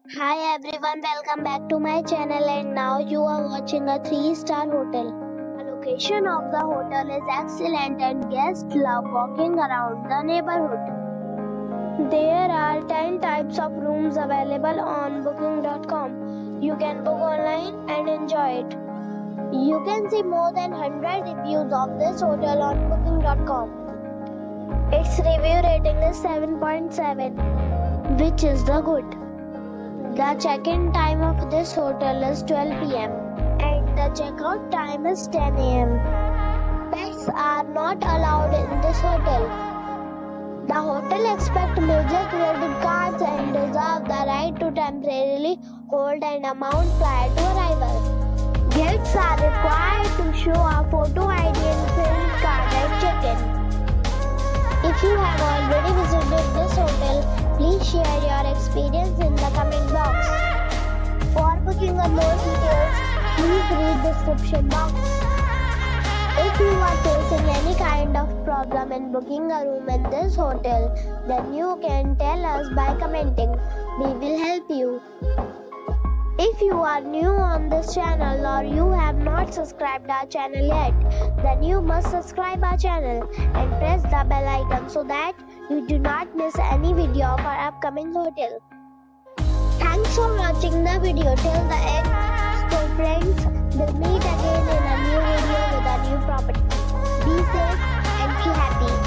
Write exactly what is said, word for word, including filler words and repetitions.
Hi everyone, welcome back to my channel and now you are watching a three star hotel. The location of the hotel is excellent and guests love walking around the neighborhood. There are ten types of rooms available on booking dot com. You can book online and enjoy it. You can see more than one hundred reviews of this hotel on booking dot com. Its review rating is seven point seven, which is the good. The check-in time of this hotel is twelve p m and the check-out time is ten a m Pets are not allowed in this hotel. The hotel accepts major credit cards and reserves the right to temporarily hold an amount prior to arrival. Guests are required to show a photo I D and credit card at check-in. If you have already visited this hotel, please share your experience in the comment box. For booking or more details, please read description box. If you are facing any kind of problem in booking a room in this hotel, then you can tell us by commenting. We will help you. If you are new on this channel or you have not subscribed our channel yet, then you must subscribe our channel and press the bell icon so that you do not miss any video of our upcoming hotel. Thanks for watching the video till the end. So friends, we'll meet again in a new video with a new property. Be safe and be happy.